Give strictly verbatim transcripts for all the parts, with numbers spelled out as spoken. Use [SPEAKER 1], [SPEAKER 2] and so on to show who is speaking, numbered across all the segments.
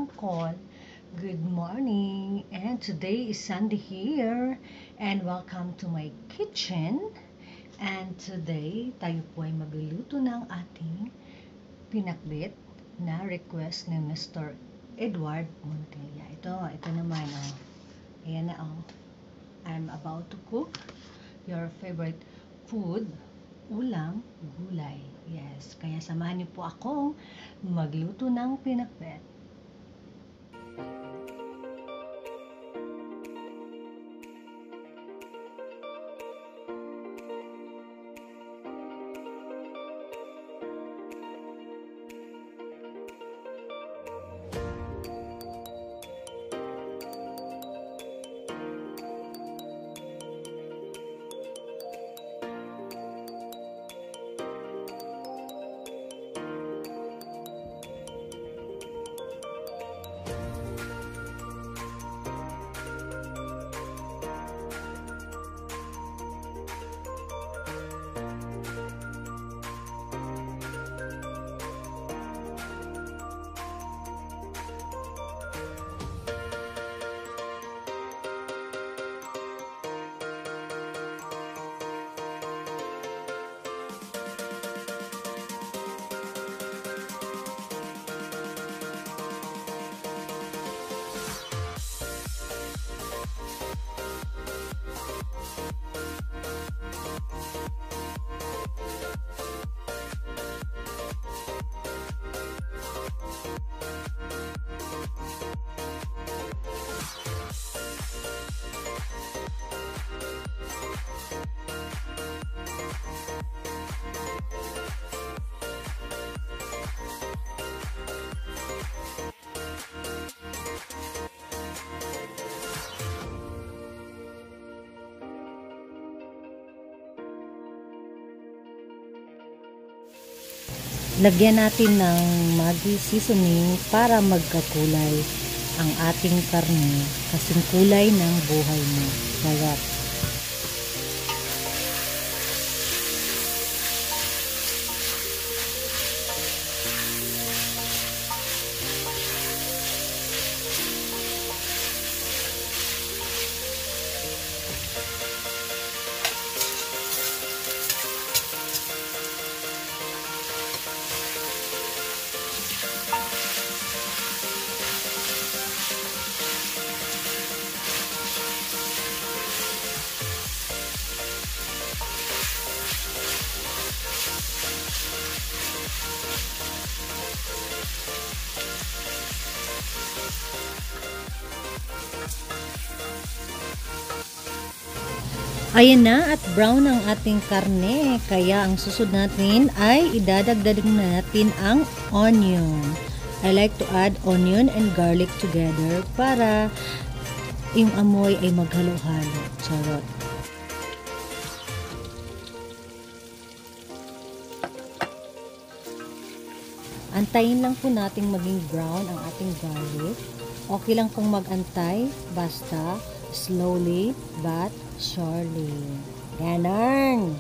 [SPEAKER 1] Uncle. Good morning, and today is Sunday here, and welcome to my kitchen. And today, tayo po ay magluluto ng ating pinakbet na request ni Mister Edward Montilla. Ito, ito naman, oh. Ayan na, oh. I'm about to cook your favorite food, ulam, gulay. Yes, kaya samahan niyo po akong magluto ng pinakbet. Lagyan natin ng Maggi seasoning para magkakulay ang ating karne kasing kulay ng buhay mo. Sarap. Ayan na, at brown ang ating karne. Kaya ang susunod natin ay idadagdag natin ang onion. I like to add onion and garlic together para yung amoy ay maghalo-halo. Charot. Antayin lang po nating maging brown ang ating garlic. Okay lang pong mag-antay, basta slowly but surely. Ganon.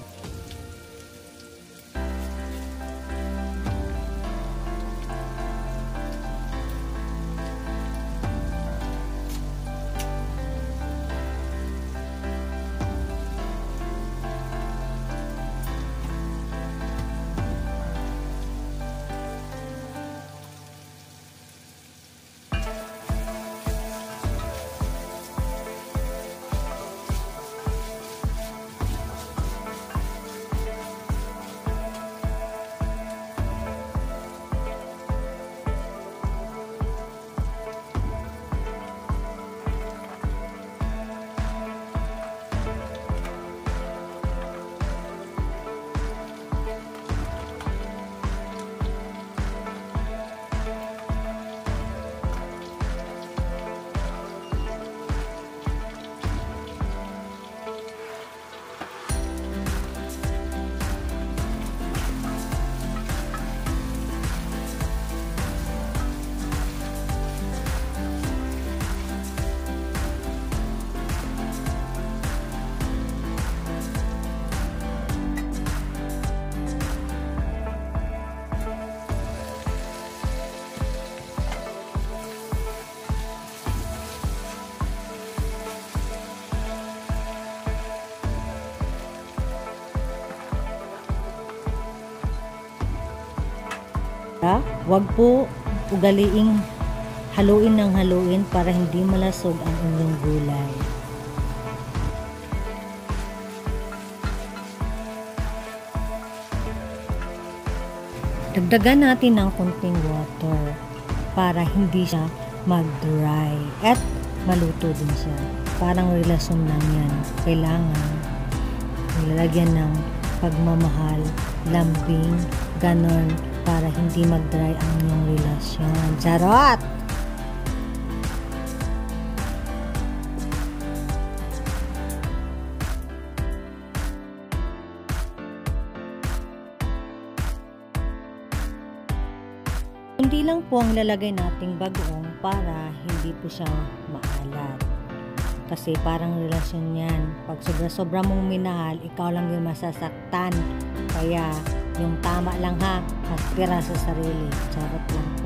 [SPEAKER 1] Huwag po ugaliing haluin ng haluin para hindi malasog ang inyong gulay. Dagdagan natin ng konting water para hindi siya mag-dry at maluto din siya. Parang relasyon lang yan. Kailangan nilalagyan ng pagmamahal, lambing, ganon, para hindi mag-dry ang inyong relasyon. Charot! Hindi lang po ang lalagay nating bagoong para hindi po siya maalat. Kasi parang relasyon yan. Pag sobra-sobra mong minahal, ikaw lang yung masasaktan. Kaya yung tama lang ha, magtira sa sarili. Charot lang po.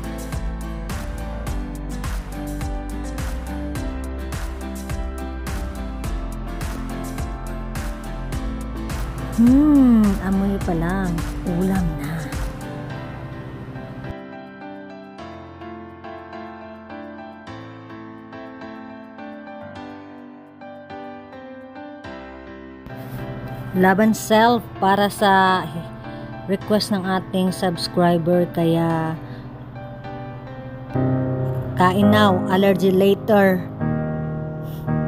[SPEAKER 1] Hmm, amoy pa lang. Ulam na. Laban self para sa request ng ating subscriber, kaya kain now, allergy later.